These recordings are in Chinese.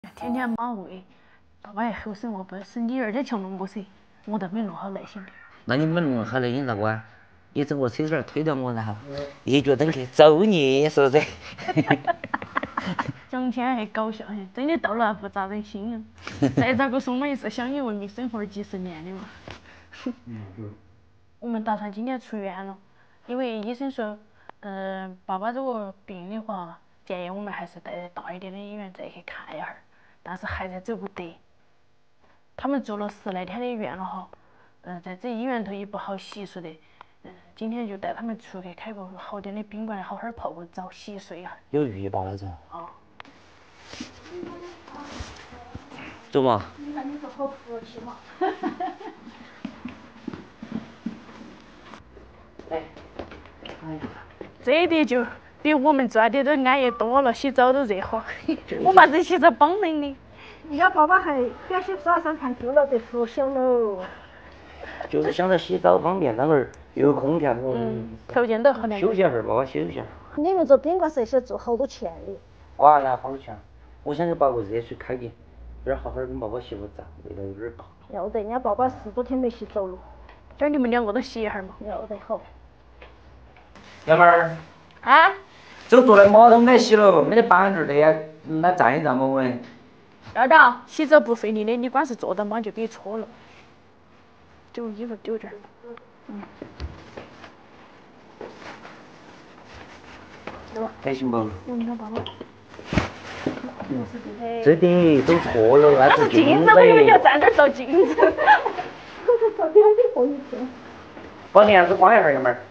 天天马喂，爸爸还后生我不是你儿子强弄我噻，我都没弄好耐心的。 那你没弄好耐心咋个啊？你整个车子推到我，然后一脚蹬去揍你，是不是？ 讲起来还搞笑些，真的到了还不咋忍心啊！再咋个说嘛，也是相依为命生活几十年的嘛。我们打算今年出院了，因为医生说，爸爸这个病的话，建议我们还是带大一点的医院再去看一下儿，但是还是走不得。他们住了10来天的院了哈，在这医院头也不好洗漱的，今天就带他们出去开个好点的宾馆，好好泡个澡洗漱一下。 有浴吧那种。 哦。 走嘛。 你看你说好福气嘛。 哎呀。 这点就比我们赚的都安逸多了，洗澡都热火。我妈这洗澡帮人的。人家爸爸还表示耍上看够了得福享喽。 就是想着洗澡方便，那会儿又有空调， 条件都好点。 休息下儿，爸爸休息下儿。 你们做宾馆设施做好多钱的。 哇，那好多钱！我想去把个热水开点，这儿好好跟爸爸洗个澡，味道有点大。 要得，人家爸爸10多天没洗澡了。 今儿你们2个都洗一下嘛。 要得好。 幺妹儿。 啊？ 这个坐在马桶该洗了，没得板凳的呀，来站一站嘛喂。 要得，洗澡不费力的，你光是坐到嘛就给你搓了。丢衣服丢这儿。 还行不？ 你看爸爸。 这点都错了，那是镜子，我以为你要站这儿照镜子。 照镜子可以去。 把帘子关一下，幺妹儿。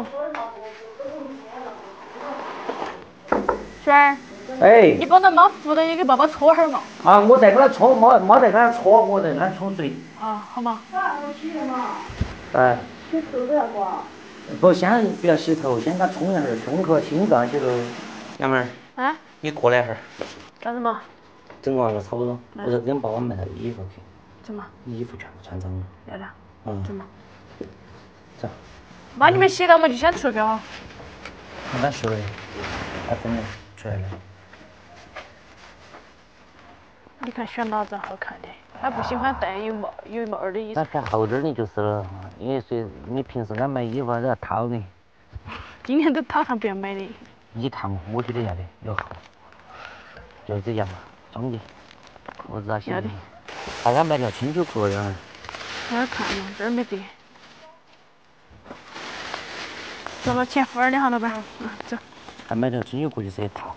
轩儿。 哎。 你帮他妈扶到，你给爸爸搓会儿嘛。 啊，我在给他搓，没在给他搓，我在给他冲水。 啊，好嘛。 哎。 洗头都要不？ 不，先不要洗头，先给他冲一下胸口、心脏去喽。幺妹儿。 啊？ 你过来一下。 干什么？ 整完了差不多，我就跟爸爸买套衣服去。 怎么？ 衣服全部穿脏了。 要得。怎么？ 走。 妈，你们洗了嘛就先出去哈。 慢慢说嘞，他真的出来了。 你看选哪张好看的？他不喜欢戴有帽儿的衣服。 那看厚点的就是了，因为你平时俺买衣服都要掏的。 今天都讨他不要买的。 你看我觉得要的有厚，就这样嘛，中间裤子啊些的。还俺买条清酒裤呀。 我要看嘛，这儿没得。走了，钱付2两哈，老板。走。 还买条清酒裤就是一套。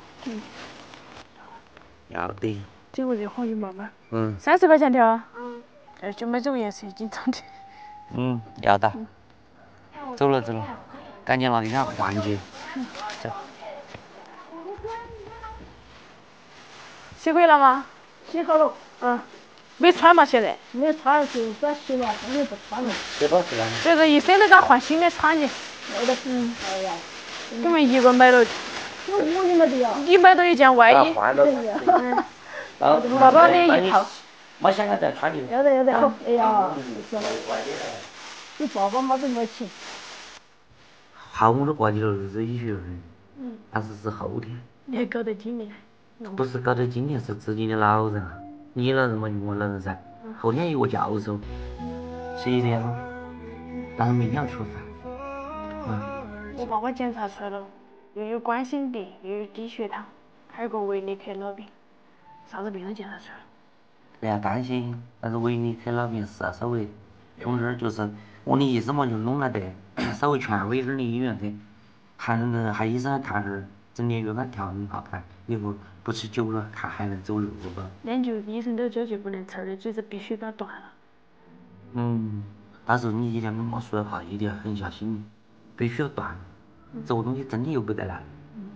要得。 这个热火羽毛嘛。30块钱条啊。就买这个颜色紧张的。 要得。走了，赶紧拿给他换去。走。 洗可以了吗？ 洗好了。 没穿嘛现在？ 没穿就把洗完，后面不穿了。 这把是啷个？ 这个一身都给他换新的穿去。 要得。哎呀。 我们一个买了。 我也买的呀。 你买了一件外衣。 换了。 爸爸的一套。 没想着再穿的。 要得好。哎呀。你爸爸没得没钱。 好我都挂起了日语学分，但是后天。 你还搞得精的？ 不是搞得今天是自己的老人，你老人嘛就我老人噻。后天有个教授，11点钟，但是明天要出饭。 我爸爸检查出来了，又有冠心病，又有低血糖，还有个维尼克老病，啥子病都检查出来了。 不要担心，但是维尼克老病是稍微凶点儿，就是我的意思嘛，就弄来得稍微权威点儿的医院噻。还医生还看哈儿，整点药给他调很好看，以后不吃久了看还能走路不？ 研究医生都说就不能吃的嘴子必须给他断了。 但是你一定要跟妈说的话，一定要狠下心，必须要断。这个东西真的又不得来。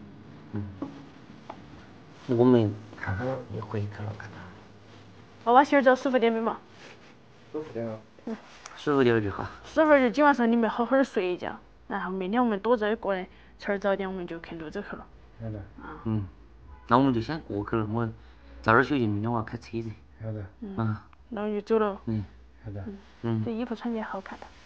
我们看好一回去了看他。 爸爸洗儿澡舒服点没嘛？ 舒服点啊。舒服点儿就好。 舒服就今晚上你们好好睡一觉，然后明天我们多早过来吃早点，我们就去泸州去了。 好的。那我们就先过去了，我早点休息，明天我要开车子。好的。 那我就走了。 好的。 这衣服穿起来好看的。